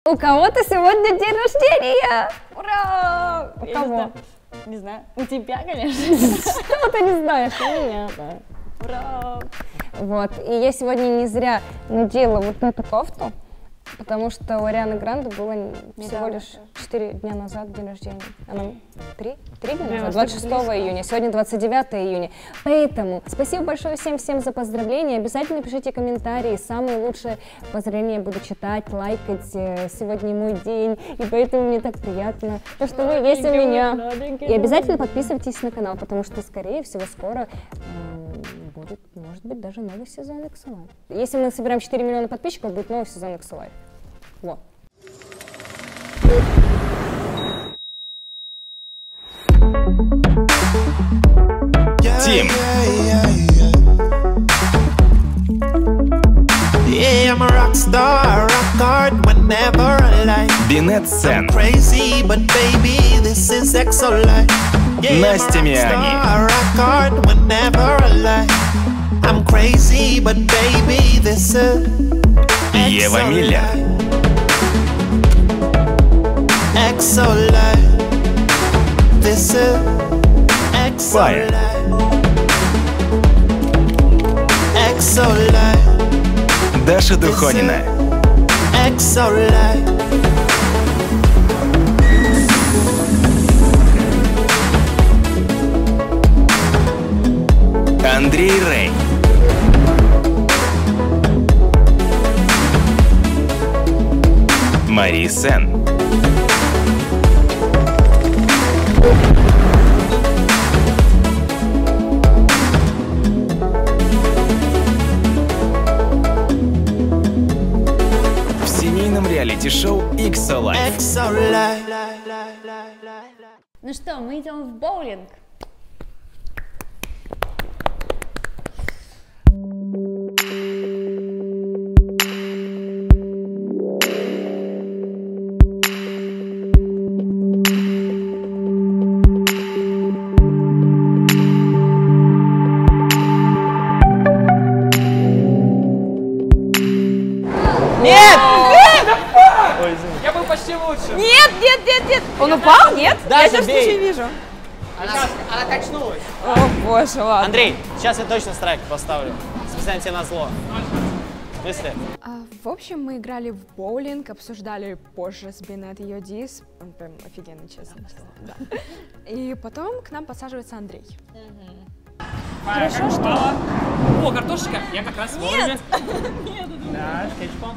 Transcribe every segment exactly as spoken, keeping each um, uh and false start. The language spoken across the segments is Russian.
У кого-то сегодня день рождения! Ура! У Я кого? Не знаю. У тебя, конечно. Что ты не знаешь? У меня, да. Ура! Вот, и я сегодня не зря надела вот эту кофту, потому что у Арианы Гранде было всего лишь четыре дня назад день рождения. Она три? Три дня назад? двадцать шестого июня, сегодня двадцать девятое июня. Поэтому спасибо большое всем-всем за поздравления. Обязательно пишите комментарии. Самые лучшие поздравления буду читать, лайкать. Сегодня мой день, и поэтому мне так приятно, что вы есть у меня. И обязательно подписывайтесь на канал, потому что, скорее всего, скоро будет, может быть, даже новый сезон икс эл ай. Если мы собираем четыре миллиона подписчиков, будет новый сезон икс эл ай. Вот. Тим. Бинет-Сен. Настя Миани. Ева Миллер. Фая. Даша Духонина. Андрей Рей. Мари Сен. В семейном реалити-шоу икс эл ай. Ну что, мы идем в боулинг. Нет! Ой, извини. Я был почти лучше. Нет, нет, нет, нет! Он упал? Нет? Да, я тебя забей. случае вижу. Она, она качнулась. О, боже, ладно. Андрей, сейчас я точно страйк поставлю. Специально тебе назло. В смысле? А, в общем, мы играли в боулинг, обсуждали позже с Бинет ее дис. Он прям офигенный, честно. Да. И потом к нам подсаживается Андрей. Хорошо, что? О, картошечка. Я как раз вовремя. Нет. Да, с кетчупом.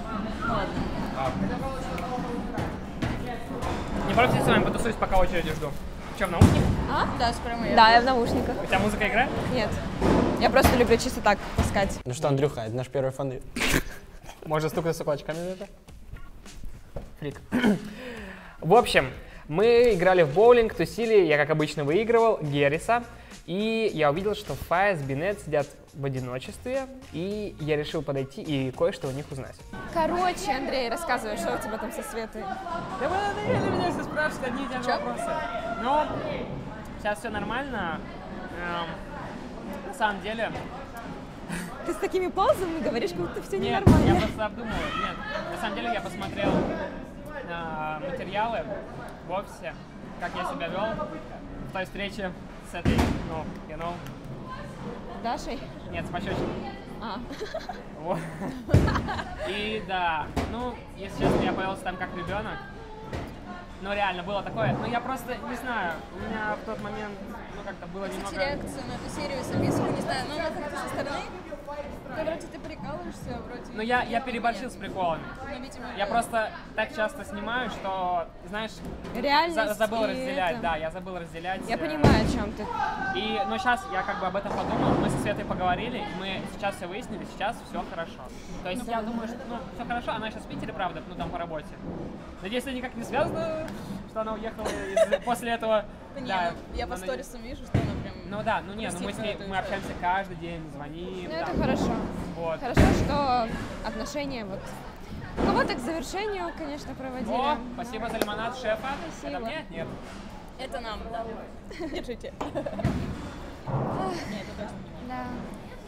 Не против, с вами потусуюсь, пока очереди жду. Че, в наушниках? А? Да, скоро мы. Да, я в наушниках. У тебя музыка играет? Нет. Я просто люблю чисто так таскать. Ну что, Андрюха, это наш первый фан. Можно стукнуться кулачками на это? Флик. В общем, мы играли в боулинг, тусили, я, как обычно, выигрывал Герриса. И я увидел, что Фая с Бинет сидят в одиночестве, и я решил подойти и кое-что у них узнать. Короче, Андрей, рассказывай, что у тебя там со Светой? Да вы надоели меня все спрашивать одни и те же вопросы. Ну, сейчас все нормально. Эм, на самом деле... Ты с такими паузами говоришь, как будто все Нет, ненормально. я просто обдумываю. Нет, на самом деле я посмотрел э, материалы в офисе, как я себя вел в той встрече с этой, ну, you know. Дашей? Нет, с пощечиной. А. Вот. И да, ну, если честно, я повелся там как ребенок. Ну, реально, было такое. Но я просто, не знаю, у меня в тот момент, ну, как-то было немного... Кстати, реакцию на эту серию записывала, не знаю, но она как-то со стороны. Ну, вроде ты прикалываешься, вроде... Ну, я, я переборщил с приколами. Ну, видимо, Я просто так часто снимаю, что, знаешь, Реальность за- забыл и разделять, это. да, я забыл разделять. Я э, понимаю, о чем ты. И, ну, сейчас я как бы об этом подумал, мы со Светой поговорили, и мы сейчас все выяснили, сейчас все хорошо. То есть я думаю, что, ну, все хорошо, она сейчас в Питере, правда, ну, там по работе. Надеюсь, это никак не связано, что она уехала из- после этого. Да не, Да, ну, я по но- сторисам вижу, что она прям... Ну да, ну не, ну мы с ней, Простит, мы это общаемся каждый день, звоним. Ну, это там. хорошо. Вот. Хорошо, что отношения вот... Ну, вот так к завершению, конечно, проводили. О, спасибо за лимонад шефа. Спасибо. Это мне? Нет. Это нам, да. Держите. Нет, это точно. Да.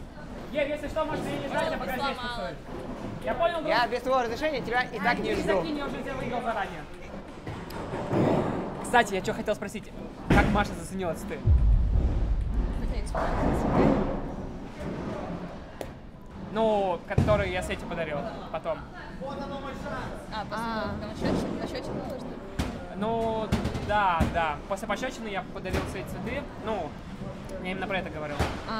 Ев, если что, можете и не знать, я пока здесь тусую. Я понял, друг? Я без твоего разрешения тебя и так не Не жду. закинь, я уже тебя выиграл заранее. Кстати, я что хотел спросить, как Маша заценила цветы? Ну, который я Свете подарил потом. А, после пощечины, пощечину нужно? Ну, да, да. После пощечины я подарил свои цветы. Ну, я именно про это говорил. А,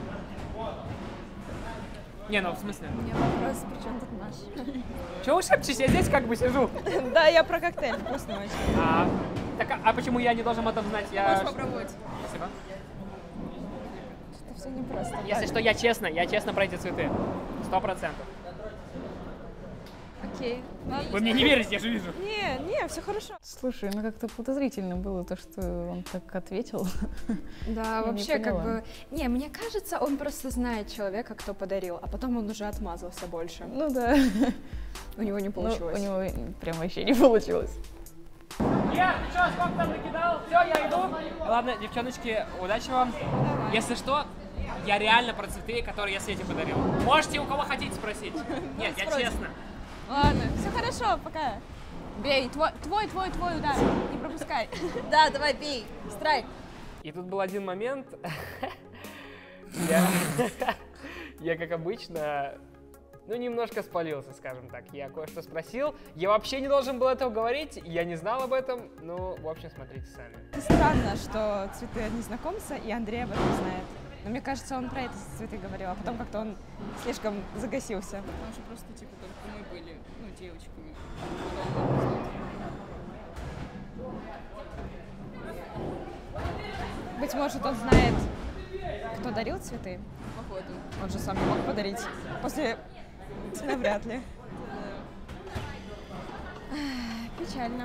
Не, ну в смысле. у меня вопрос, при чем тут Маша? Чего вы шепчешь? Я здесь как бы сижу. Да, я про коктейль, вкусный очень. А, так, а, а почему я не должен об этом знать? Я... Можешь попробовать. Спасибо. Это все непросто. Если что, я честно, я честно про эти цветы. Сто процентов. Окей. Ладно. Вы мне не верите, я же вижу. Не, не, все хорошо. Слушай, ну как-то подозрительно было то, что он так ответил. Да, Я не вообще как поняла. бы... Не, мне кажется, он просто знает человека, кто подарил, а потом он уже отмазался больше. Ну да. У него не Ну, получилось. у него прям вообще не получилось. Я, ты что, сколько там накидал? Все, я иду. Ладно, девчоночки, удачи вам. Если что, я реально про цветы, которые я Свете подарил. Можете у кого хотите спросить. Нет, я честно. Ладно, все хорошо, пока. Бей, твой, твой, твой, твой удар, не пропускай. Да, давай, бей, страйк. И тут был один момент. Я, я, как обычно, ну, немножко спалился, скажем так. Я кое-что спросил. Я вообще не должен был этого говорить. Я не знал об этом. Ну, в общем, смотрите сами. Странно, что цветы от незнакомца, и Андрей об этом знает. Но мне кажется, он про эти цветы говорил, а потом как-то он слишком загасился. Потому что просто, типа, только мы были, ну, девочками. Быть может, он знает, кто дарил цветы. Походу. Он же сам не мог подарить. После... Навряд ли. Печально.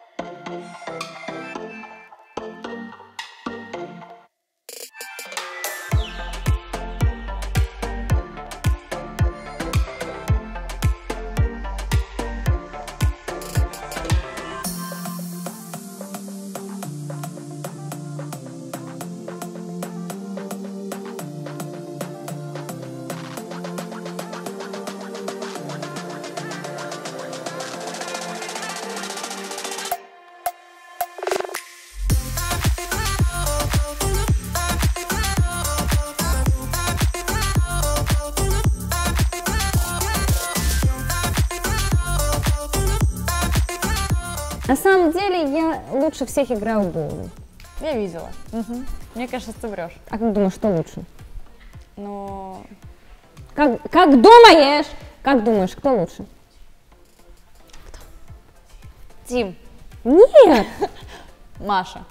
На самом деле я лучше всех играю в боулинг. Я видела. Мне кажется, ты врешь. А как думаешь, что лучше? Но Как, как думаешь? Как думаешь, кто лучше? Тим, Нет! Маша.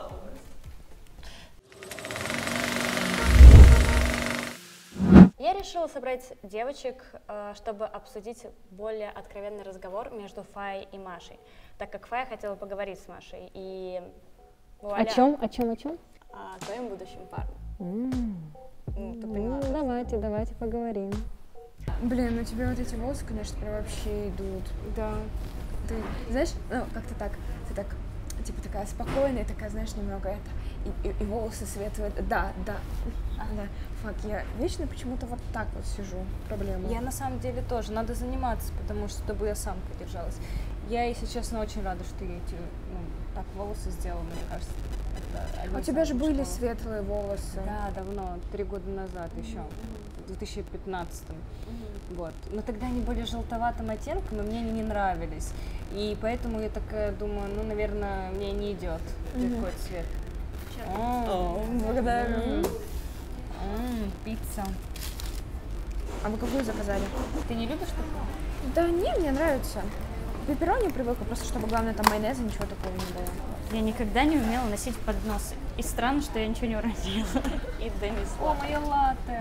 Я решила собрать девочек, э, чтобы обсудить более откровенный разговор между Фаей и Машей, так как Фая хотела поговорить с Машей. И О вуаля, чем? О чем? О чем? о твоем будущем парне. М, Ну, ты Ну, поняла. давайте, давайте поговорим. Блин, ну тебе вот эти волосы, конечно, прям вообще идут. Да. Ты, знаешь, ну, как-то так, ты так, типа такая спокойная, такая, знаешь, немного это, и, и, и волосы светлые. Да, да, да. Фак, я вечно почему-то вот так вот сижу. Проблема. Я на самом деле тоже. Надо заниматься, потому что чтобы я самка держалась. Я, если честно, очень рада, что я эти, ну, так волосы сделала, мне кажется. Это А одно у из тебя же самых были что- светлые волосы. Да, давно, три года назад еще, в две тысячи пятнадцатом. Вот. Но тогда они были желтоватым оттенком, и мне они не нравились. И поэтому я такая думаю, ну, наверное, мне не идет такой цвет. О, Благодарю. м, м, пицца. А вы какую заказали? Ты не любишь такое? Да не, мне нравится. Пепперони привыкла, просто чтобы, главное, там майонеза, ничего такого не было. Я никогда не умела носить поднос. И странно, что я ничего не уронила. И донесла. О, моя латте.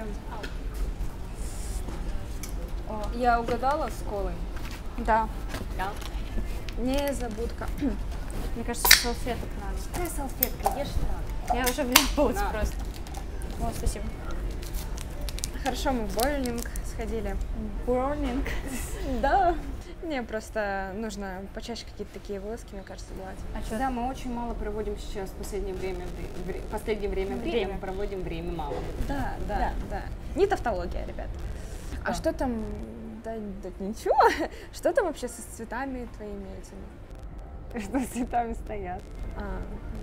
Я угадала с колой? Да. Не забудка. Мне кажется, салфеток надо. Какая салфетка? Ешь так. Я уже вляпалась На. просто. О, спасибо. Хорошо, мы в боулинг сходили. Боулинг. Да. Не, просто нужно почаще какие-то такие вылазки, мне кажется, делать. А что? Да, мы очень мало проводим сейчас в последнее время, вре- в последнее время, время. время проводим время мало. Да, да, да. да. Не тавтология, ребят. А, а что там? Да, да ничего. Что там вообще со цветами твоими этими? Что с цветами стоят? А.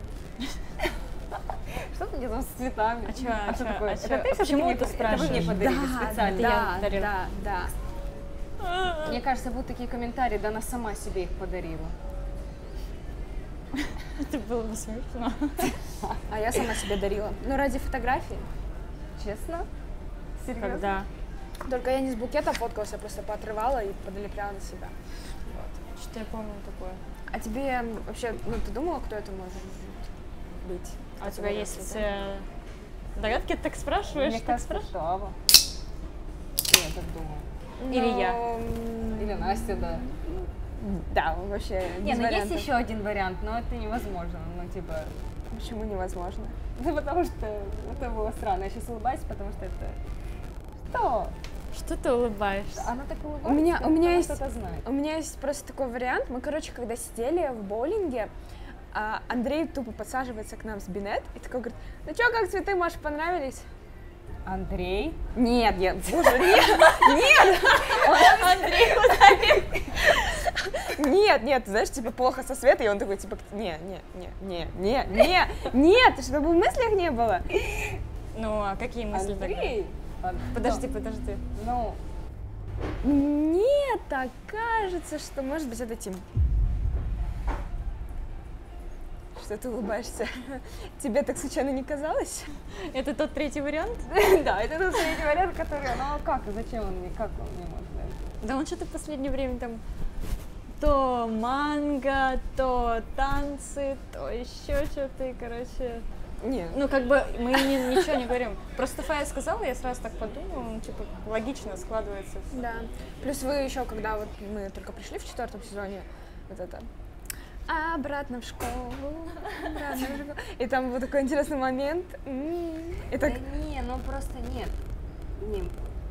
Что ты делаешь с цветами? А что, а что чё, такое? а это чё? ты А почему мне ты спрашиваешь? Это вы мне подарили Да, специально. да, я да, да, да. Мне кажется, будут такие комментарии, да она сама себе их подарила. Это было бы смешно. А я сама себе дарила. Ну, ради фотографии. Честно? Серьезно? Когда? Только я не с букета фоткалась, я просто поотрывала и подолепляла на себя. Что я помню такое. А тебе вообще, ну, ты думала, кто это может быть? А у тебя есть э, догадки? Ты так спрашиваешь? Мне так кажется, спрашиваешь? что Ава. Я так думаю. Или я. Или Настя, да. Да, вообще Не, без ну есть вариантов. еще один вариант, но это невозможно. Ну, типа, Почему невозможно? ну, потому что это было странно. Я сейчас улыбаюсь, потому что это... Что? Что ты улыбаешься? Она так улыбается, У меня, как у меня она есть, что-то знает. у меня есть просто такой вариант. Мы, короче, когда сидели в боулинге, а, Андрей тупо подсаживается к нам с бинет и такой говорит: ну чё, как цветы, Маш, понравились? Андрей? Нет, нет, боже, нет, нет! Андрей Нет, нет, ты знаешь, типа плохо со Светой, и он такой, типа, не, не, не, не, не, не, нет, чтобы в мыслях не было. Ну, а какие мысли тогда? Андрей? Подожди, подожди. Ну, Мне так кажется, что, может быть, это Тим. Что ты улыбаешься? Тебе так случайно не казалось? Это тот третий вариант? да, это тот третий вариант, который, ну а как, зачем он мне, как он мне может дать? Да он что-то в последнее время там то манго, то танцы, то еще что-то, и, короче... Нет. Ну, как бы мы ни- ничего не говорим. Просто Фая сказала, я сразу так подумала, ну, типа, логично складывается всё. Да. Плюс вы еще, когда вот мы только пришли в четвертом сезоне, вот это обратно в школу, обратно в школу. И там был такой интересный момент. М-м. И так, Да не, ну просто нет. Не,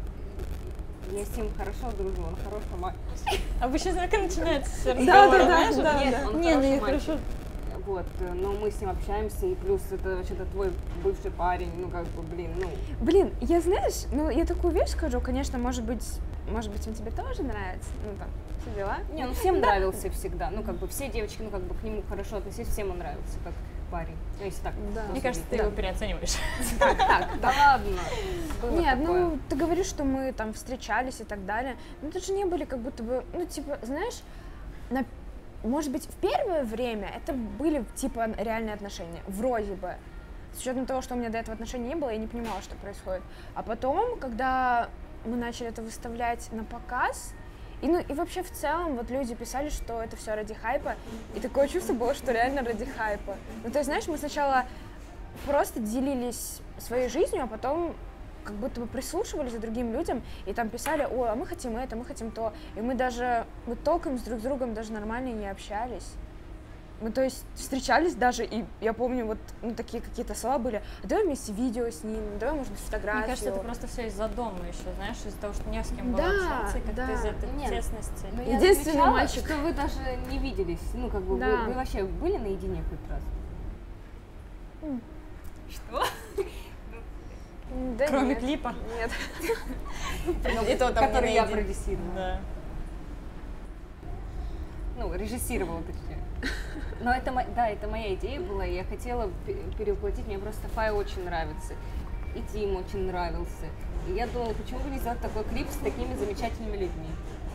я с ним хорошо дружу, он хороший мальчик. Обычно так и начинается все Да, да, да, да, Нет, да. он Не, ну хороший я мальчик. хорошо. Вот, но мы с ним общаемся, и плюс это вообще-то твой бывший парень, ну как бы, блин, ну... блин, я знаешь, ну я такую вещь скажу, конечно, может быть, может быть, он тебе тоже нравится, ну там, все дела. Не, он всем нравился всегда, ну как бы все девочки, ну как бы к нему хорошо относились, всем он нравился как парень, ну если так. Да. Мне кажется, ты да. его переоцениваешь. Так, так, да ладно. Было Нет, такое. ну ты говоришь, что мы там встречались и так далее, но это же не были как будто бы, ну типа, знаешь, на, может быть, в первое время это были типа реальные отношения, вроде бы, с учетом того, что у меня до этого отношений не было, я не понимала, что происходит. А потом, когда мы начали это выставлять на показ, и, ну, и вообще в целом вот люди писали, что это все ради хайпа, и такое чувство было, что реально ради хайпа. Ну, то есть, знаешь, мы сначала просто делились своей жизнью, а потом как будто бы прислушивались к другим людям, и там писали: ой, а мы хотим это, мы хотим то. И мы даже, мы толком с друг с другом даже нормально не общались. Мы, то есть, встречались даже, и я помню, вот, ну, такие какие-то слова были: а давай вместе видео снимем, давай, может быть, фотографию. Мне кажется, это просто все из-за дома еще, знаешь, из-за того, что не с кем было Да, общаться, и как-то да. из этой Нет. тесности. Но я Единственный замечала, мальчик. что вы даже не виделись, ну как бы, Да. вы, вы вообще были наедине хоть раз? Что? Да Кроме нет, клипа. Нет. И то там не Который я наедине. продюсировала. Да. Ну, режиссировала, точнее. Но это, мо- да, это моя идея была, и я хотела пе- перевоплотить, мне просто Фая очень нравится, и Тим очень нравился. И я думала, почему бы не сделать такой клип с такими замечательными людьми.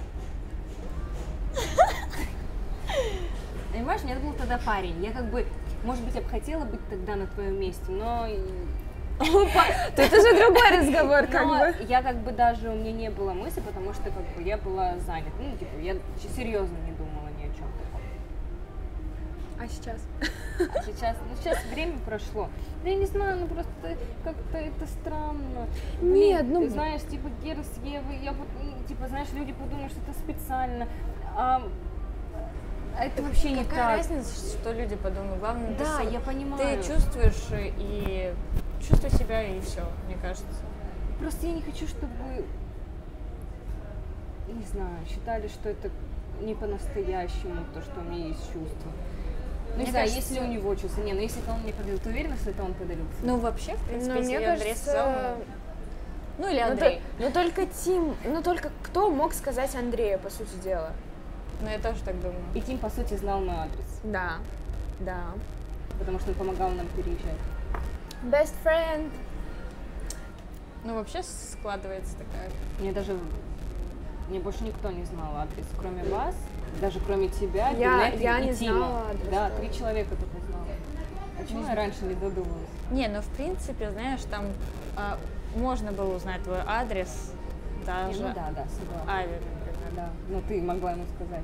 Понимаешь, у меня был тогда парень, я как бы, может быть, я бы хотела быть тогда на твоем месте, но... То это же другой разговор, как Но бы. я как бы даже, у меня не было мысли, потому что как бы я была занята, ну, типа, я серьезно не думала ни о чем таком. А сейчас? А сейчас, ну сейчас время прошло. Да я не знаю, ну просто как-то это странно. Нет, Блин, ну- ты знаешь, типа Гера с Евой, я вот, ну, типа, знаешь, люди подумают, что это специально. А, а это вообще не Какая так. разница, что люди подумают? Главное, ты Да, сам- я понимаю. ты чувствуешь и чувствуй себя, и все, мне кажется. Просто я не хочу, чтобы, не знаю, считали, что это не по-настоящему, то, что у меня есть чувства. Ну, не Мне знаю, кажется- если у него чувства. Не, ну если это он мне подарил, ты уверена, что это он подарил? Ну, вообще, в принципе, Но если мне Андрей кажется, сказал, ну, ну или Ну, Андрей. то- ну только Тим, ну только кто мог сказать Андрею, по сути дела? Ну, я тоже так думаю. И Тим, по сути, знал мой адрес, Да, да. потому что он помогал нам переезжать. Best friend. Ну, вообще складывается такая. Мне даже, мне больше никто не знал адрес, кроме вас, даже кроме тебя, Я- Дмитрия я и не Тима. знала адрес, Да, да. три человека только знала. Почему я раньше не додумалась? Не, ну, в принципе, знаешь, там а, можно было узнать твой адрес Не, даже ну да, да, согласна. Ави, например. Да, ну ты могла ему сказать.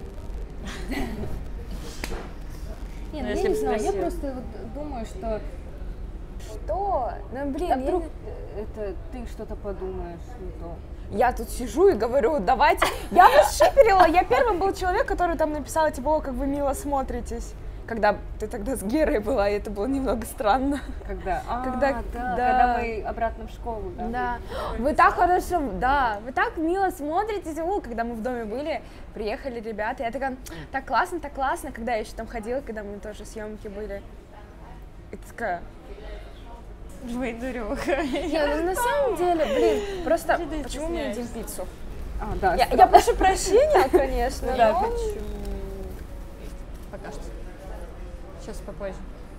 Не, ну я если не б знаю, я спросила. просто вот думаю, что Что? Ну блин, а я, вдруг не- это ты что-то подумаешь не то. я тут сижу и говорю, давайте. Я вас шиперила, я первым был человек, который там написал, типа, о, как вы мило смотритесь. Когда ты тогда с Герой была, и это было немного странно. Когда? А, Когда- да, да. когда мы обратно в школу, да. Да. Вы так хорошо, да, вы так мило смотритесь. О, когда мы в доме были, приехали ребята, я такая, так классно, так классно, когда я еще там ходила, когда мы тоже съемки были. И ты такая, Ой, дуреха. не, ну на самом деле, блин, просто Что ты почему мы едим стесняешься? пиццу? А, да. Я, я прошу прощения, конечно, Да, но- хочу. Пока что. Сейчас попозже.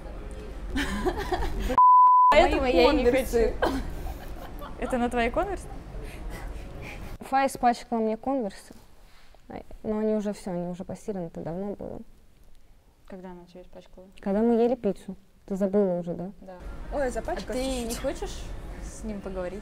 Поэтому я и не конверсы. хочу. Это на твои конверсы? Фая испачкала мне конверсы, а- но они уже все, они уже постираны, это давно было. Когда она тебя испачкала? Когда мы ели пиццу, ты забыла уже, да? Да. Ой, А запачкалась ты не чуть-чуть. хочешь с ним поговорить?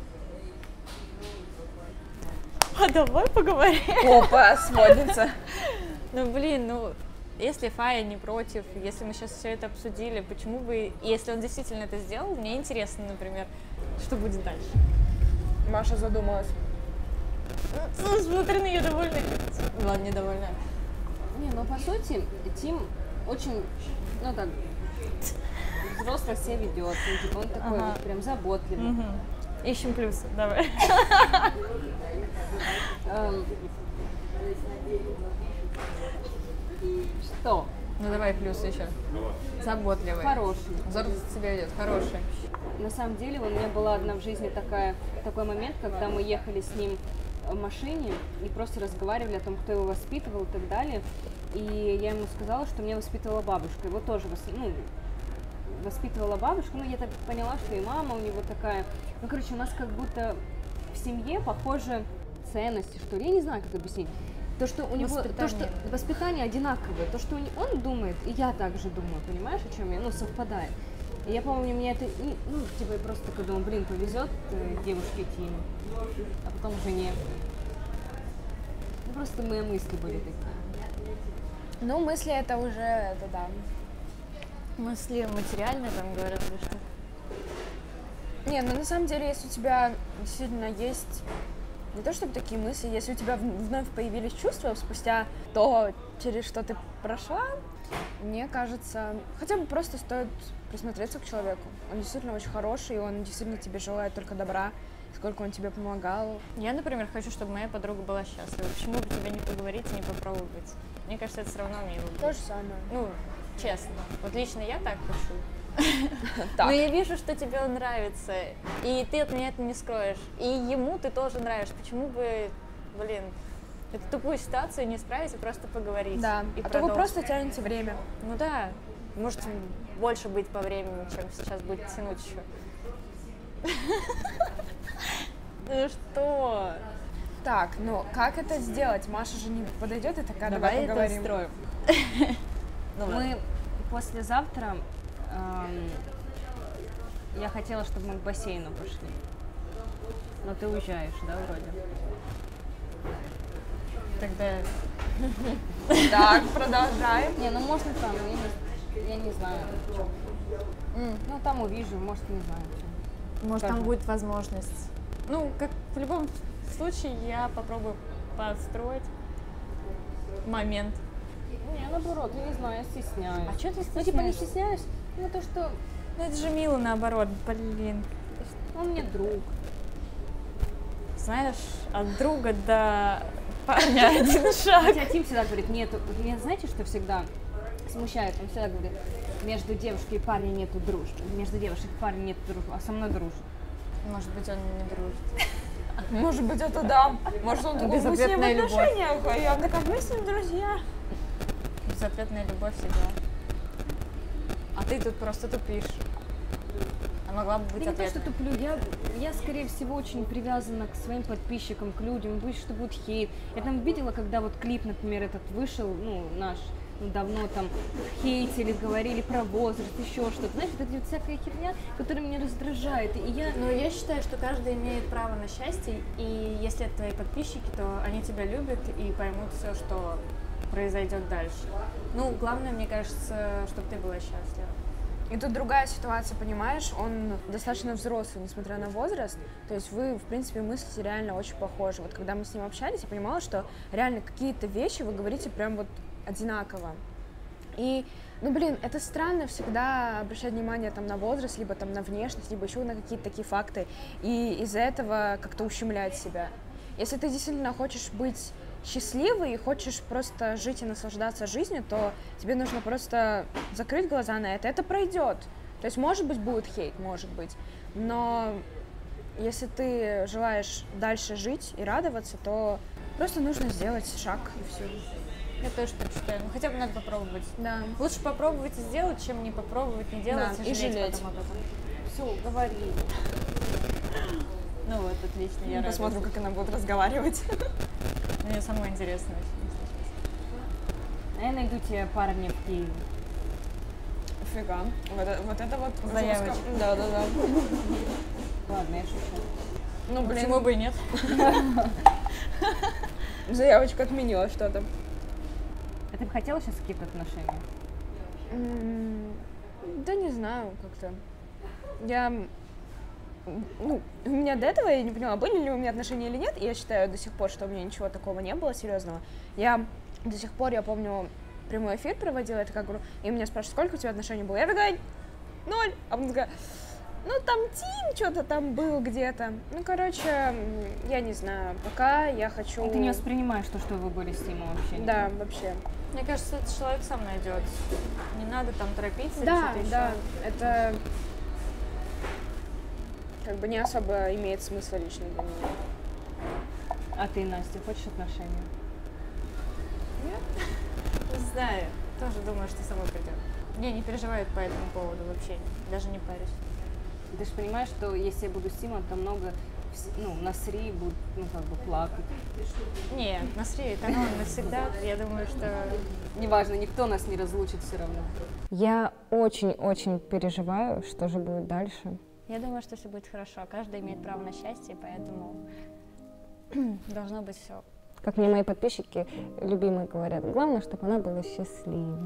А давай поговорим. Опа, сводница. Ну блин, ну если Фая не против, если мы сейчас все это обсудили, почему бы, если он действительно это сделал, мне интересно, например, что будет дальше. Маша задумалась. Ну, смотри на ее довольная. Ладно, недовольная. Не, ну по сути, Тим очень, ну так, взросло себя ведет, ну, типа он такой Ага. вот прям заботливый. Угу. Ищем плюсы, давай. Эм, Что? Ну давай плюсы еще. Заботливый. Хороший. Взор себя ведет, хороший. На самом деле у меня была одна в жизни такая, такой момент, когда мы ехали с ним в машине и просто разговаривали о том, кто его воспитывал и так далее. И я ему сказала, что меня воспитывала бабушка. Его тоже вос- ну, воспитывала бабушка. Ну, я так поняла, что и мама у него такая. Ну, короче, у нас как будто в семье похожи ценности, что ли. Я не знаю, как объяснить. То, что у него, то, что воспитание одинаковое, то, что у не- он думает, и я также думаю, понимаешь, о чем я, ну, совпадает. И я помню, мне это, не- ну, типа, я просто такая думаю, блин, повезет э, девушке Тиме, а потом жене. Ну, просто мои мысли были такие. Ну, мысли это уже, это да. Мысли материальные там говорят или что? Не, ну на самом деле, если у тебя действительно есть не то чтобы такие мысли, если у тебя в- вновь появились чувства спустя то, через что ты прошла, мне кажется, хотя бы просто стоит присмотреться к человеку. Он действительно очень хороший, и он действительно тебе желает только добра, сколько он тебе помогал. Я, например, хочу, чтобы моя подруга была счастлива. Почему бы тебе не поговорить и не попробовать? Мне кажется, это все равно мило будет. То же самое. Ну, честно. Вот лично я так хочу. Так. Но я вижу, что тебе он нравится, и ты от меня это не скроешь. И ему ты тоже нравишься. Почему бы, блин, эту тупую ситуацию не исправить и просто поговорить? Да, и а то вы продолжить? просто тянете время. Ну да, может больше быть по времени, чем сейчас будет тянуть еще. Ну что? Так, ну как это сделать? Маша же не подойдет и такая, давай, Давай это поговорим. строим. Ну ладно. Мы послезавтра, эм, я хотела, чтобы мы к бассейну пошли. Но ты уезжаешь, да, вроде? Тогда Так, продолжаем. Не, ну можно там, я не, я не знаю. чё. Ну там увижу, может, не знаю. чё. может, там Скажем. будет возможность. Ну, как в любом случае, я попробую подстроить момент. Не, наоборот, я не знаю, я стесняюсь. А что ты Ну, типа, не стесняешься? стесняюсь, ну, то, что Ну, это же мило наоборот, блин. он мне друг. Знаешь, от друга до парня один шаг. Хотя Тим всегда говорит, нету, меня знаете, что всегда смущает? Он всегда говорит, между девушкой и парнем нету дружбы, между девушкой и парнем нету дружбы, а со мной дружит. Может быть, он не дружит. Может быть, это да. Может, он такой, мы с ним в Безответная любовь. отношениях, а я такая, мы с ним друзья. Безответная любовь, все дела. А ты тут просто тупишь. А могла бы быть Я не то, что ответной. туплю, я, я, скорее всего, очень привязана к своим подписчикам, к людям, боюсь, что будет хейт. Я там видела, когда вот клип, например, этот вышел, ну, наш, ну, давно там хейтили, говорили про возраст, еще что-то. Знаешь, вот эта вот всякая херня, которая меня раздражает. И я... Но я считаю, что каждый имеет право на счастье, и если это твои подписчики, то они тебя любят и поймут все, что произойдет дальше. Ну, главное, мне кажется, чтобы ты была счастлива. И тут другая ситуация, понимаешь, он достаточно взрослый, несмотря на возраст, то есть вы, в принципе, мыслите реально очень похожи. Вот когда мы с ним общались, я понимала, что реально какие-то вещи вы говорите прям вот одинаково. И, ну, блин, это странно всегда обращать внимание там на возраст, либо там на внешность, либо еще на какие-то такие факты, и из-за этого как-то ущемлять себя. Если ты действительно хочешь быть счастливый и хочешь просто жить и наслаждаться жизнью, то тебе нужно просто закрыть глаза на это, это пройдет. То есть, может быть, будет хейт, может быть, но если ты желаешь дальше жить и радоваться, то просто нужно сделать шаг и все. Я тоже так считаю. Ну, хотя бы надо попробовать. Да. Лучше попробовать и сделать, чем не попробовать, не делать Да, и, и жалеть жалеть. потом об этом. Все, говори. Ну вот, отлично, я Посмотрим, радуюсь. как она будет разговаривать. Мне самое интересное очень, если честно. А я найду тебе парня в Киеве. Фига. Вот, это- вот это вот Заявочка. жестко. Да, да, да. Ладно, я шучу. Ну, блин, Почему бы и нет? заявочка отменила что-то. А ты бы хотела сейчас какие-то отношения? М, Да не знаю, как-то. Я, м, ну, у меня до этого, я не поняла, были ли у меня отношения или нет, и я считаю до сих пор, что у меня ничего такого не было серьезного. Я до сих пор, я помню, прямой эфир проводила, я такая говорю, и меня спрашивают, сколько у тебя отношений было? Я такая, ноль. А он такая, ну, там Тим что-то там был где-то. Ну, короче, м, я не знаю, пока я хочу... И ты не воспринимаешь то, что вы были с Тимом вообще? Да, вообще. Мне кажется, этот человек сам найдет. Не надо там торопиться или Да, что-то да, еще. это как бы не особо имеет смысла лично для меня. А ты, Настя, хочешь отношения? Не знаю. Тоже думаю, что само придет. Не, не переживаю по этому поводу вообще. Даже не парюсь. Ты же понимаешь, что если я буду с Тимом, то много, вс- ну, Насри будут, ну, как бы плакать. Не, Насри, это он навсегда. Я думаю, что... Неважно, никто нас не разлучит все равно. Я очень-очень переживаю, что же будет дальше. Я думаю, что все будет хорошо. Каждый имеет право на счастье, поэтому должно быть все. Как мне мои подписчики любимые говорят, главное, чтобы она была счастлива.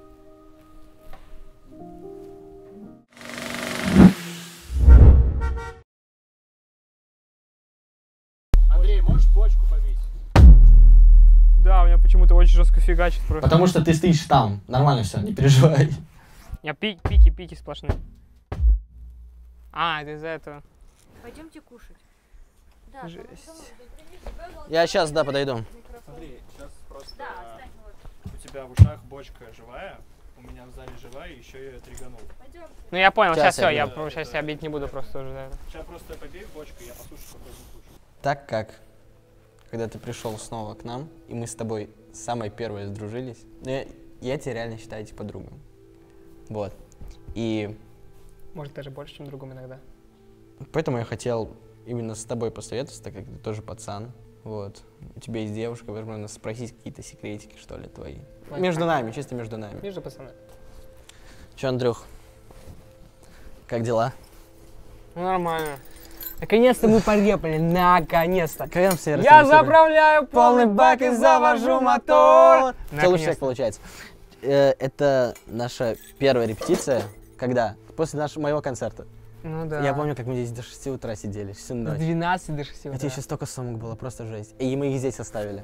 Андрей, можешь бочку побить? Да, у меня почему-то очень жестко фигачит просто. Потому что ты стоишь там. Нормально все, не переживай. У меня пи- пики, пики сплошные. А, это из-за этого. Пойдемте кушать. Жесть. Я сейчас, да, подойду. Смотри, сейчас просто у тебя в ушах бочка живая, у меня в зале живая, и еще я триганул. Ну я понял, Сейчас сейчас я все, я буду. про- сейчас я бить не буду просто уже за это. Сейчас просто побей в бочку, я послушаю, какой звук лучше. Так как, когда ты пришел снова к нам, и мы с тобой самой первой сдружились, ну, я, я тебя реально считаю типа другом. Вот. И Может даже больше, чем другом иногда. поэтому я хотел именно с тобой посоветоваться, так как ты тоже пацан. Вот. У тебя есть девушка, возможно, спросить какие-то секретики, что ли, твои. Между нами, чисто между нами. Вижу, пацаны. Че, Андрюх, как дела? Ну нормально. Наконец-то мы порепали, наконец-то. Как там все Я рассказывали? заправляю полный бак и завожу мотор. Все лучше так получается. Э, Это наша первая репетиция. Когда? После нашего моего концерта. Ну да. Я помню, как мы здесь до шести утра сидели, всю С ночь. двенадцати до шести Это утра. еще столько сумок было, просто жесть. И мы их здесь оставили.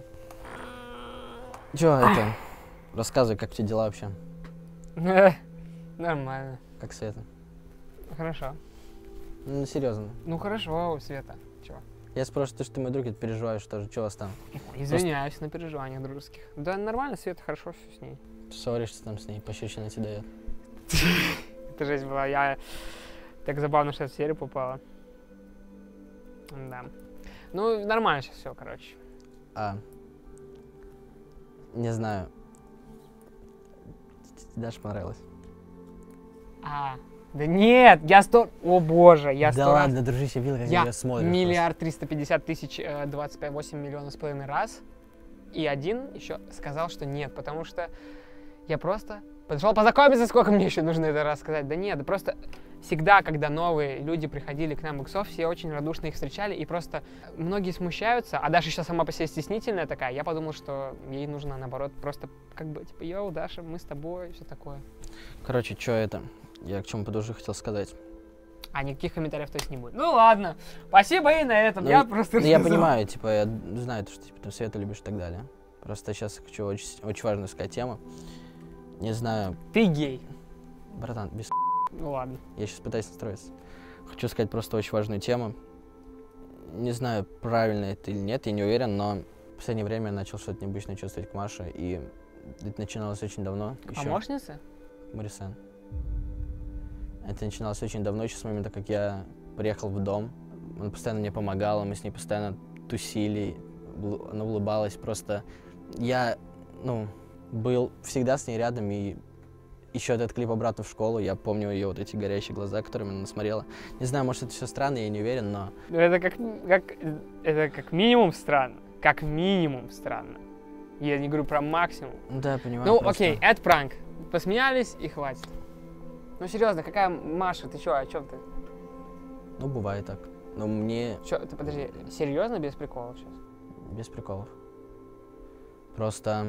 Че это? Рассказывай, как у тебя дела вообще? Нормально. Как Света? Хорошо. Ну, серьезно. Ну хорошо, Света. Чё? Я спрашиваю, ты что ты мой друг, я переживаешь тоже, что у вас там? Извиняюсь на переживаниях дружеских. Да нормально, Света, хорошо все с ней. Ссоришься там с ней, пощечина тебе дает. Это жесть была, я... Так забавно, что я в серию попала. Да. Ну, нормально сейчас все, короче. А, не знаю. Даша понравилось? А, да нет, я сто... О боже, я да сто ладно, раз... дружище, видел, как я ее смотришь. миллиард триста пятьдесят тысяч, двадцать восемь миллионов с половиной раз. И один еще сказал, что нет, потому что я просто подошел познакомиться, сколько мне еще нужно это рассказать. Да нет, да просто всегда, когда новые люди приходили к нам в иксов, все очень радушно их встречали, и просто многие смущаются, а Даша сейчас сама по себе стеснительная такая, я подумал, что ей нужно, наоборот, просто как бы, типа, йоу, Даша, мы с тобой, все такое. Короче, что это? Я к чему тоже хотел сказать. А никаких комментариев то есть не будет. Ну ладно, спасибо и на этом, ну, я просто ну, я понимаю, типа, я знаю, что типа, ты Свету любишь и так далее. Просто сейчас хочу очень, очень важную сказать тему. Не знаю. Ты гей. Братан, без Ну ладно. Я сейчас пытаюсь настроиться. Хочу сказать просто очень важную тему. Не знаю, правильно это или нет, я не уверен, но в последнее время я начал что-то необычное чувствовать к Маше, и это начиналось очень давно. К помощнице? Марисен. Это начиналось очень давно, еще с момента, как я приехал в дом. Она постоянно мне помогала, мы с ней постоянно тусили, она улыбалась. Просто я, ну, был всегда с ней рядом, и еще этот клип «Обратно в школу», я помню ее вот эти горящие глаза, которыми она смотрела. Не знаю, может, это все странно, я не уверен, но... Это как, как, это как минимум странно. Как минимум странно. Я не говорю про максимум. Да, я понимаю. Ну, просто... окей, это пранк. Посмеялись и хватит. Ну, серьезно, какая Маша? Ты что, о чем ты? Ну, бывает так. Но мне... Чё, ты подожди, серьезно, без приколов сейчас? Без приколов. Просто...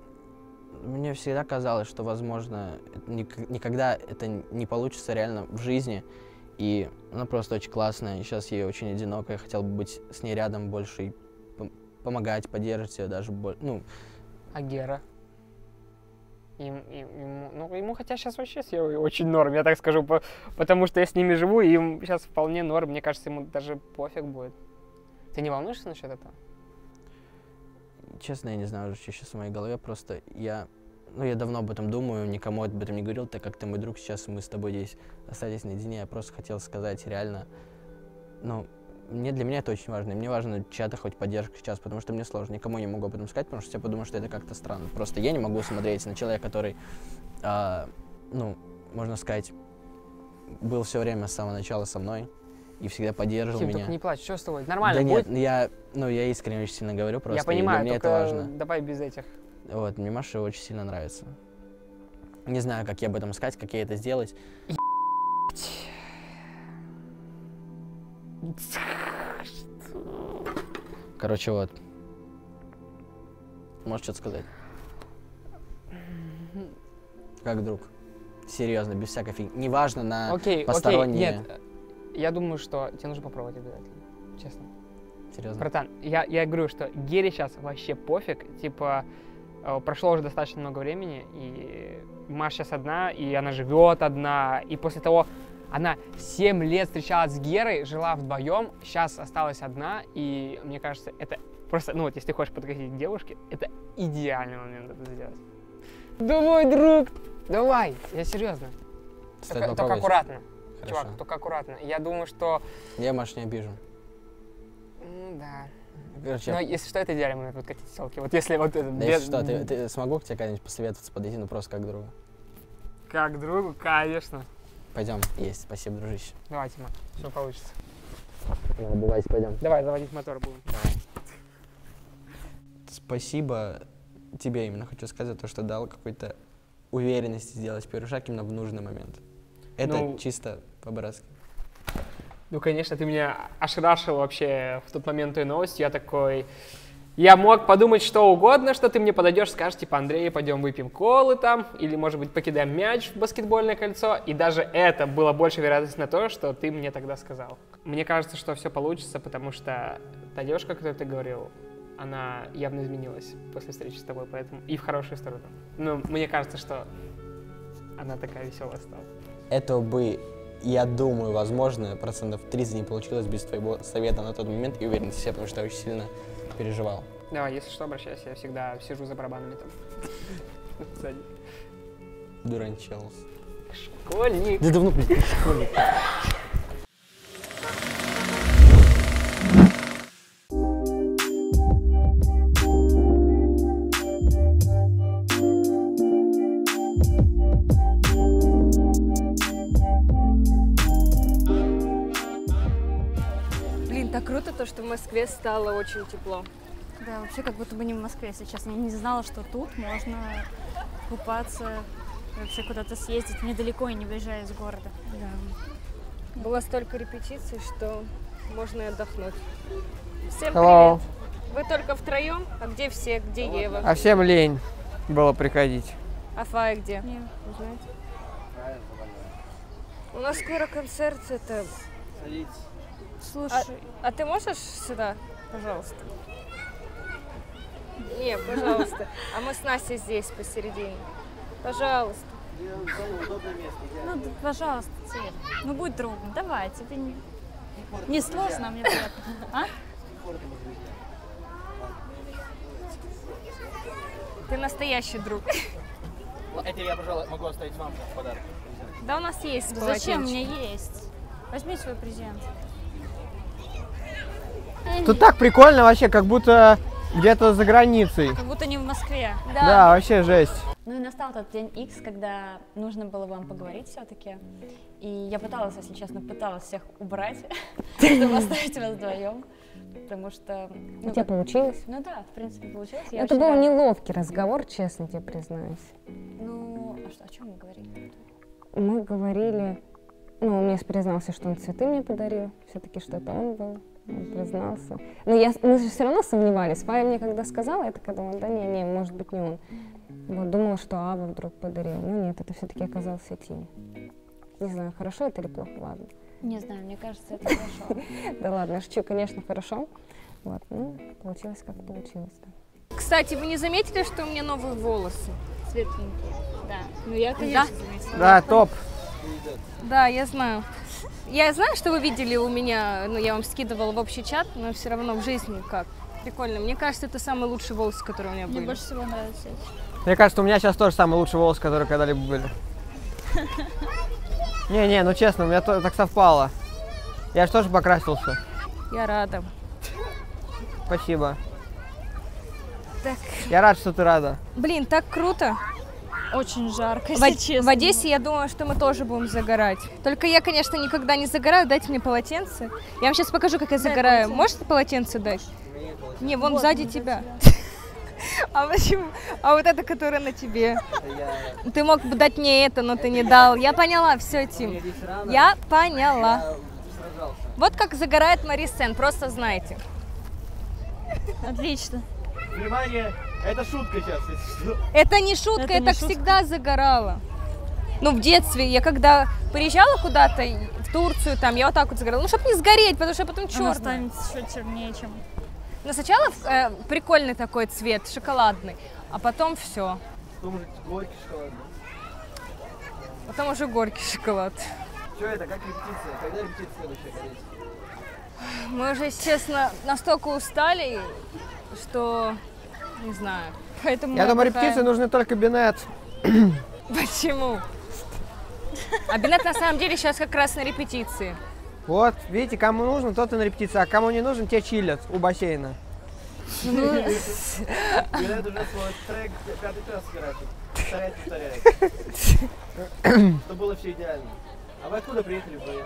Мне всегда казалось, что, возможно, никогда это не получится реально в жизни. И она просто очень классная, и сейчас ей очень одиноко. Я хотел бы быть с ней рядом больше и помогать, поддерживать ее даже больше. Ну. А Гера? Им, им, ему, ну, ему хотя сейчас вообще с ней очень норм, я так скажу, по, потому что я с ними живу, и им сейчас вполне норм. Мне кажется, ему даже пофиг будет. Ты не волнуешься насчет этого? Честно, я не знаю, что сейчас в моей голове, просто я, ну, я давно об этом думаю, никому об этом не говорил, так как ты мой друг, сейчас мы с тобой здесь остались наедине, я просто хотел сказать реально, ну, мне, для меня это очень важно, и мне важно чья-то хоть поддержка сейчас, потому что мне сложно, никому не могу об этом сказать, потому что я подумаю, что это как-то странно, просто я не могу смотреть на человека, который, а, ну, можно сказать, был все время с самого начала со мной, и всегда поддерживал Хим, меня. Только не плачь, что с тобой? Нормально да будет? нет, я, ну, я искренне очень сильно говорю просто, я понимаю, и для меня только это важно. Давай без этих. Вот, мне Маша очень сильно нравится. Не знаю, как я об этом сказать, как я это сделать. Короче, вот. Можешь что-то сказать? Как друг. Серьезно, без всякой фигни. Неважно на окей, посторонние... Окей, нет. Я думаю, что тебе нужно попробовать обязательно. Честно. Серьезно? Братан, я, я говорю, что Гере сейчас вообще пофиг. Типа, э, прошло уже достаточно много времени, и Маша сейчас одна, и она живет одна. И после того, она семь лет встречалась с Герой, жила вдвоем, сейчас осталась одна, и мне кажется, это просто, ну вот, если ты хочешь подкатить к девушке, это идеальный момент это сделать. Давай, друг! Давай! Я серьезно. Стоит только, только аккуратно. Хорошо. Чувак, только аккуратно. Я думаю, что... Я Маш не обижу. Ну да. Короче, но если что, это идеальный момент подкатить селки. Вот если вот это... Да без... если что, ты, ты смогу к тебе когда-нибудь посоветоваться, подойти, ну просто как другу? Как другу? Конечно. Пойдем, есть. Спасибо, дружище. Давай, Тима, все получится. Ну, давайте пойдем. Давай, заводить мотор будем. Давай. Спасибо тебе именно хочу сказать за то, что дал какой-то уверенности сделать первый шаг именно в нужный момент. Это ну, чисто по-братски. Ну, конечно, ты меня ошарашил вообще в тот момент той новости. Я такой... Я мог подумать что угодно, что ты мне подойдешь, скажешь, типа, Андрей, пойдем выпьем колы там, или, может быть, покидаем мяч в баскетбольное кольцо. И даже это было больше вероятность на то, что ты мне тогда сказал. Мне кажется, что все получится, потому что та девушка, о которой ты говорил, она явно изменилась после встречи с тобой, поэтому и в хорошую сторону. Ну, мне кажется, что она такая веселая стала. Этого бы я думаю, возможно, процентов тридцать не получилось без твоего совета на тот момент и уверенности в себе, потому что я очень сильно переживал. Давай, если что, обращайся, я всегда сижу за барабанами там. Сзади. Дуранчелс. Школьник. Да давно, блядь, школьник. Блин, так круто то, что в Москве стало очень тепло. Да, вообще как будто бы не в Москве, если честно. Я не знала, что тут можно купаться, вообще куда-то съездить недалеко и не выезжая из города. Да. Было столько репетиций, что можно и отдохнуть. Всем Hello. привет! Вы только втроем? А где все? Где Ева? А всем лень было приходить. А Фая где? Нет. Не знаете? У нас скоро концерт, это... Слушай, А, а ты можешь сюда, пожалуйста? Не, пожалуйста. А мы с Настей здесь посередине. Пожалуйста. ну, да, пожалуйста, Цвет, ну будь другом, давай, тебе не, не сложно, а мне приятно. А? Ты настоящий друг. Это я, пожалуй, могу оставить вам в подарок. Да у нас есть Да зачем полотенчик. мне есть? Возьми свой презент. Тут так прикольно вообще, как будто где-то за границей. Как будто не в Москве. Да, вообще жесть. Ну и настал тот день Икс, когда нужно было вам поговорить все-таки. И я пыталась, если честно, пыталась всех убрать, чтобы оставить вас вдвоем. Потому что... У тебя получилось? Ну да, в принципе, получилось. Я Это очень был рада. неловкий разговор, честно тебе признаюсь. Ну, а что, о чем мы говорили? Мы говорили... Ну, он мне признался, что он цветы мне подарил. Все-таки что-то он был. Он признался. Но я, мы же все равно сомневались. Фая мне когда сказала, я такая думала, да не, не, может быть не он. Вот, думала, что Ава вдруг подарил. Но нет, это все-таки оказался Тим. Не знаю, хорошо это или плохо, ладно. Не знаю, мне кажется, это хорошо. Да ладно, шучу, конечно, хорошо. Вот, ну, получилось как получилось. Кстати, вы не заметили, что у меня новые волосы? Светленькие. Да. Ну я, конечно, заметила. Да, топ. Да, я знаю. Я знаю, что вы видели у меня, ну, я вам скидывала в общий чат, но все равно в жизни как. Прикольно. Мне кажется, это самые лучшие волосы, которые у меня были. Мне больше всего нравится. Мне кажется, у меня сейчас тоже самый лучший волос, который когда-либо были. Не-не, ну честно, у меня то, так совпало. Я же тоже покрасился. Я рада. Спасибо. Так. Я рад, что ты рада. Блин, так круто. Очень жарко, В, если честно. в Одессе я думаю, что мы тоже будем загорать. Только я, конечно, никогда не загораю. Дайте мне полотенце. Я вам сейчас покажу, как я Дай загораю. полотенце. Можете полотенце дать? Не, вон Вот, сзади вон тебя. А почему? А вот это, которое на тебе. Ты мог бы дать мне это, но ты не дал. Я поняла, все, Тим. Я поняла. Вот как загорает Мари Сен, просто знайте. Отлично. Внимание, это шутка сейчас, если что. Это не шутка, Это я не так шутка. всегда загорала. Ну, в детстве, я когда приезжала куда-то, в Турцию, там, я вот так вот загорала. Ну, чтобы не сгореть, потому что я потом Она черная. станет еще чернее, чем... Но сначала э, прикольный такой цвет, шоколадный, а потом все. Потом уже горький шоколад. Потом уже горький шоколад. Что это, как репетиция? Когда репетиция следующая, Олеся? Мы уже, честно, настолько устали, что не знаю. Поэтому Я думаю, такая- репетиции нужны только бинет. Почему? А Бинет на самом деле сейчас как раз на репетиции. Вот, видите, кому нужно, тот и на репетиции, а кому не нужен, те чилят у бассейна. Бинет уже свой трек пятый раз короче. Повторяет, повторяет. Это было все идеально. А вы откуда приехали вдвоем?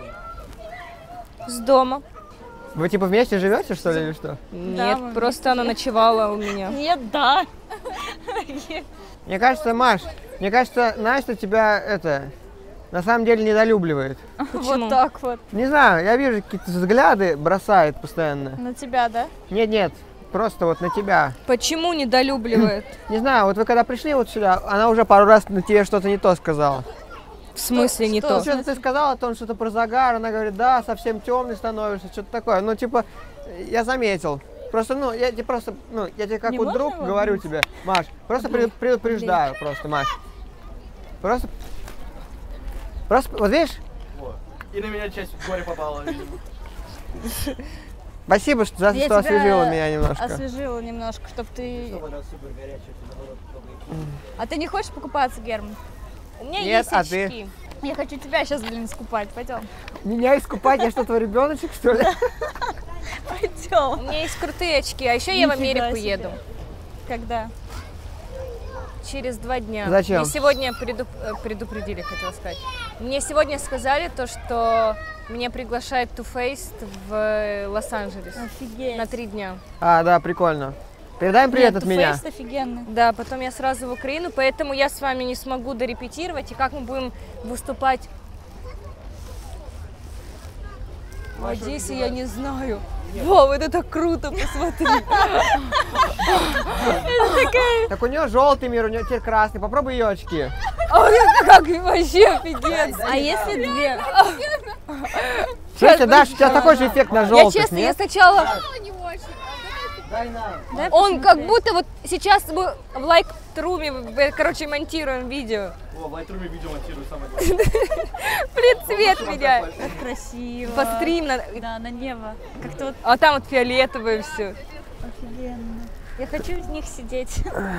С дома. Вы типа вместе живете, что ли, или что? Нет, мы просто она ночевала у меня. Нет, да. Мне кажется, Маш, мне кажется, Настя тебя, это, на самом деле недолюбливает. Почему? Вот так вот. Не знаю, я вижу, какие-то взгляды бросает постоянно. На тебя, да? Нет-нет, просто вот на тебя. Почему недолюбливает? Не знаю, вот вы когда пришли вот сюда, она уже пару раз на тебе что-то не то сказала. В смысле не что? то? Ну, что-то ты сказала, то что-то про загар, она говорит, да, совсем темный становишься, что-то такое. Ну, типа, я заметил. Просто, ну, я тебе просто, ну, я тебе как Не вот можно друг его говорю обнять? тебе, Маш, просто пред- предупреждаю просто, Маш. Просто, просто, вот видишь, И на меня часть горя попала, видимо. Спасибо, что, за Я что тебя освежила меня немножко. Освежила немножко, чтобы ты... А ты не хочешь покупаться, Герман? У меня Нет, есть а очки. ты? Я хочу тебя сейчас, блин, искупать. Пойдем. Меня искупать? Я что, твой ребеночек, что ли? Пойдем. У меня есть крутые очки, а еще я в Америку еду. Когда? Через два дня. Зачем? Мне сегодня преду... э, предупредили, хотела сказать. Мне сегодня сказали то, что меня приглашает Too Faced в Лос-Анджелес. Офигеть. На три дня. А, да, прикольно. Передай им привет Нет, от меня. Too Faced офигенный. Да, потом я сразу в Украину, поэтому я с вами не смогу дорепетировать. И как мы будем выступать в Одессе, я не знаю. Вау, это так круто, посмотри. Так у нее желтый мир, у нее теперь красный. Попробуй ее очки. Как вообще офигенно. А если две? Слушай, Даш, у тебя такой же эффект на Я желтых, честно, я нет? сначала... Дай нам. Он как будто вот сейчас мы в лайк-труме, короче, монтируем видео. О, в Lightroom видео монтирую, самое главное. Блин, цвет меня. Как красиво. Посмотри на... Да, на небо. Как-то вот А там вот фиолетовое все. офигенно. Я хочу в них сидеть.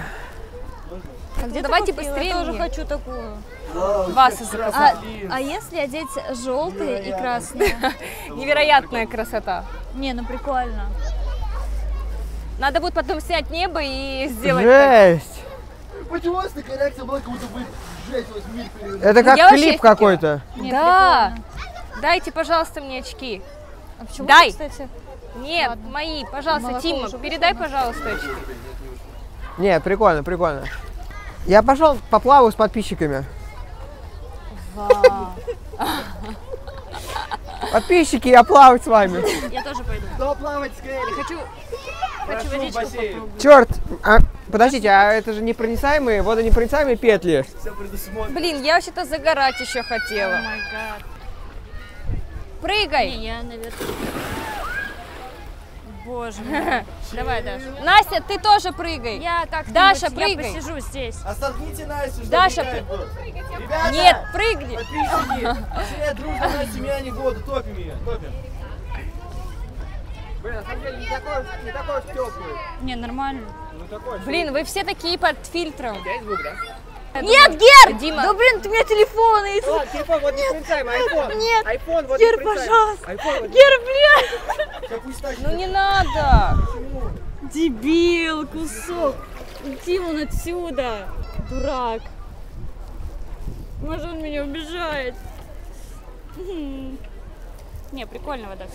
А где давайте быстрее. Я тоже мне. хочу такую. Вас А, а если одеть желтые и красные? Невероятная красота. Не, ну прикольно. Надо будет потом снять небо и сделать так. Жесть! Почему у вас такая реакция была, как будто бы жесть, вот мир перевернулся? Это как Я вообще клип какой-то. Нет, да. Дайте, пожалуйста, мне очки. А почему, Дай. кстати? Нет, Ладно. мои, пожалуйста, Молоко Тима, уже передай, вышло, пожалуйста, очки. Не, прикольно, прикольно. Я пошел поплаваю с подписчиками. Подписчики, я плавать с вами. Я тоже пойду. Кто плавать скорее? Хочу, хочу Прошу в водичку бассейн. попробовать. Черт! А, подождите, а это же непроницаемые, водонепроницаемые петли. Все предусмотрено. Блин, я вообще-то загорать еще хотела. О май гад. Прыгай. Не, я, наверное. Боже мой. Давай, Даша. Настя, ты тоже прыгай. Я как Даша, я прыгай. посижу здесь. Оттолкните Настю, чтобы Даша, не кайф пры- был. Ребята, Нет, прыгни. подписчики, семья дружба, Настя, семья не года, топим ее, топим. Блин, на самом деле не такой уж, не такой уж теплый. Не, нормально. Ну такой. Блин, вы все такие под фильтром. Есть звук, да? Нет, Гер! Дима. Да блин, ты у меня телефон есть. Ладно, телефон вот непроницаемый, айфон. Нет. Айфон вот Гер, непроницаемый. пожалуйста. Айфон вот Гер, блядь. Да пусть так. Ну не надо. Дебил, кусок. Уйди вон отсюда, дурак. Может, он меня убежает. Мгм. Не, прикольно вода.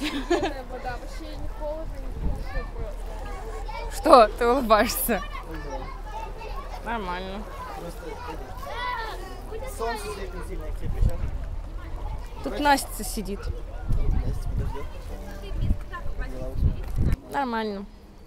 Что, ты улыбаешься? Нормально. Солнце слишком сильно к тебе сейчас. Тут Настя сидит. Настя подождет. Нормально.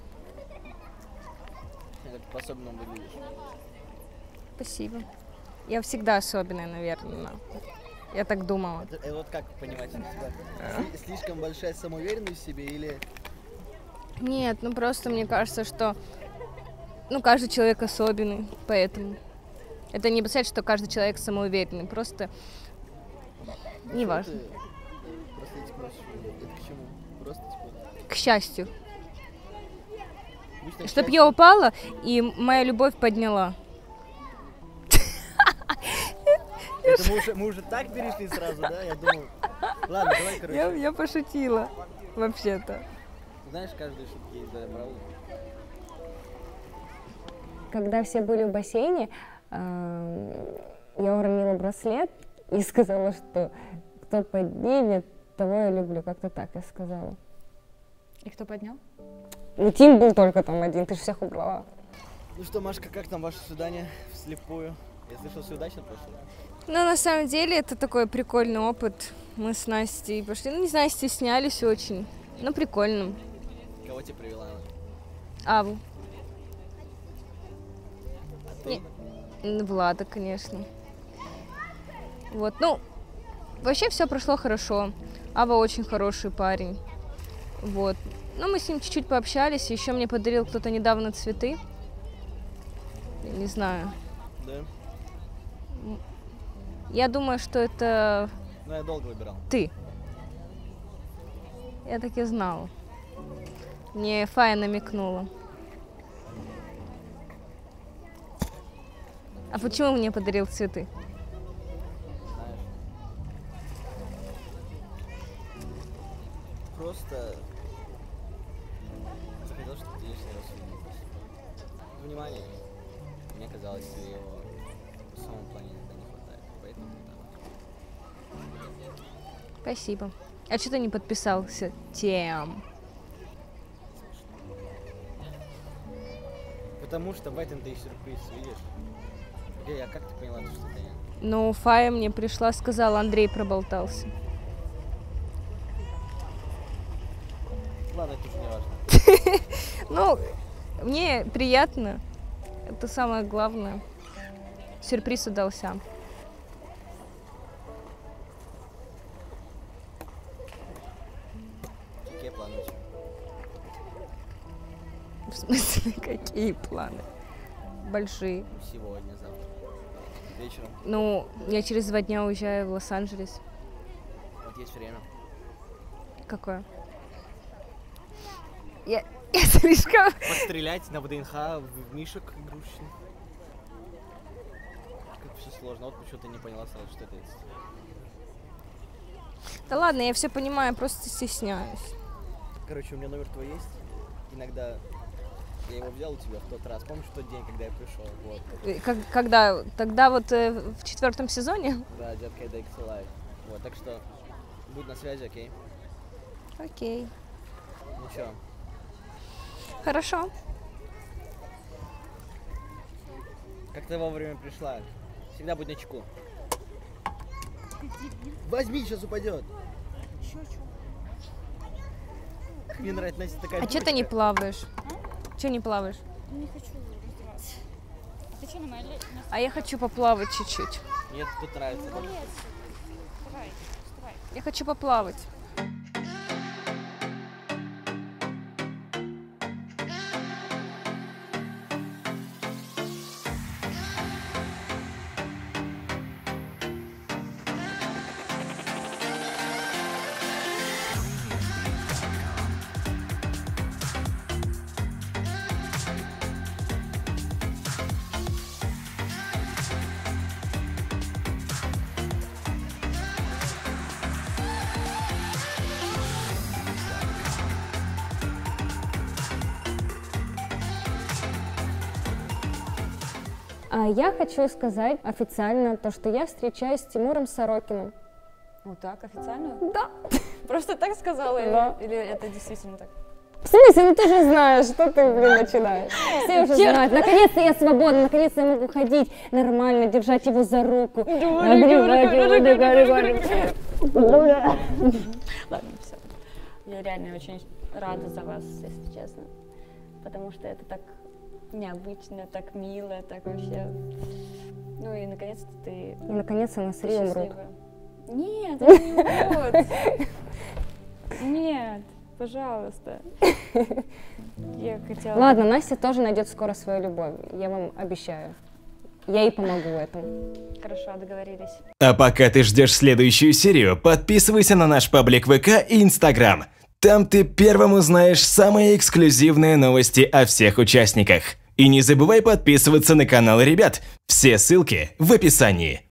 Как по-особенному выглядишь. Спасибо. Я всегда особенная, наверное. Я так думала. Это, это вот как понимать, у тебя сли- слишком большая самоуверенность в себе или... Нет, ну просто мне кажется, что ну, каждый человек особенный, поэтому. Это не обязательно, что каждый человек самоуверенный, просто не важно. Просто эти просишь, это к чему? Просто типа... К счастью. Обычно к Чтоб счастью. я упала, и моя любовь подняла. Это мы уже, мы уже так перешли сразу, да? Я думал... Ладно, давай, короче. Я, я пошутила, вообще-то. Знаешь, каждой шутки есть, да, правда? Когда все были в бассейне, э, я уронила браслет и сказала, что кто поднимет, того я люблю. Как-то так я сказала. И кто поднял? Ну, Тим был только там один, ты же всех убрала. Ну что, Машка, как там ваше свидание вслепую? Я слышал, все удачно прошло. Ну, на самом деле, это такой прикольный опыт. Мы с Настей пошли, ну, не знаю, стеснялись очень, но прикольно. Кого тебе привела она? Аву. А ты? Не, ну, Влада, конечно. Вот, ну, вообще все прошло хорошо. Ава очень хороший парень. Вот. Ну, мы с ним чуть-чуть пообщались. Еще мне подарил кто-то недавно цветы. Я не знаю. Да? Я думаю, что это Ну, я долго выбирал. ты. Я так и знала. Мне Фая намекнула. А почему мне подарил цветы? Просто захотел, чтобы ты лишний раз увиделась. Внимание. Мне казалось, что его в самом плане иногда не хватает. Поэтому так. Спасибо. А что ты не подписался тем? Потому что в этом-то и сюрприз, видишь? Эй, а как ты поняла, что это я? Ну, Фая мне пришла, сказала, Андрей проболтался. Ладно, это уже не важно. Ну, мне приятно. Это самое главное. Сюрприз удался. Какие планы у тебя? В смысле, какие планы? Большие. Сегодня, завтра. Вечером. Ну, я через два дня уезжаю в Лос-Анджелес. Вот есть время. Какое? Я, я слишком... Пострелять на ВДНХ в мишек игрушечных. Как все сложно. Вот почему-то не поняла сразу, что это есть. Да ладно, я все понимаю, просто стесняюсь. Короче, у меня номер твой есть. Иногда я его взял у тебя в тот раз. Помнишь тот день, когда я пришел? Вот. Как, когда? Тогда вот э, в четвертом сезоне? Да, детка, это икс эл ай. Вот, так что будь на связи, окей? Окей. Ну чё? Хорошо. Как ты вовремя пришла? Всегда будь начеку. Возьми, сейчас упадет. Мне нравится, Настя такая. А что ты не плаваешь? А? Че не плаваешь? Не хочу раздеваться. Ты что, на моей... А я хочу поплавать чуть-чуть. Мне тут нравится. Давай, вставай. Я хочу поплавать. А я хочу сказать официально то, что я встречаюсь с Тимуром Сорокиным. Вот так, официально? Да. Просто так сказала? Да. Или, или это действительно так? В смысле? Ну ты же знаешь, что ты, блин, начинаешь. Все уже знают. Наконец-то я свободна, наконец-то я могу ходить нормально, держать его за руку. Ладно, все. Я реально очень рада за вас, если честно. Потому что это так необычно, так мило, так вообще. Ну и наконец-то ты... И наконец-то нас Ри умрут. Нет, они не умрут. Нет, пожалуйста. Я хотела... Ладно, Настя тоже найдет скоро свою любовь, я вам обещаю. Я ей помогу в этом. Хорошо, договорились. А пока ты ждешь следующую серию, подписывайся на наш паблик ВК и Инстаграм. Там ты первым узнаешь самые эксклюзивные новости о всех участниках. И не забывай подписываться на канал ребят. Все ссылки в описании.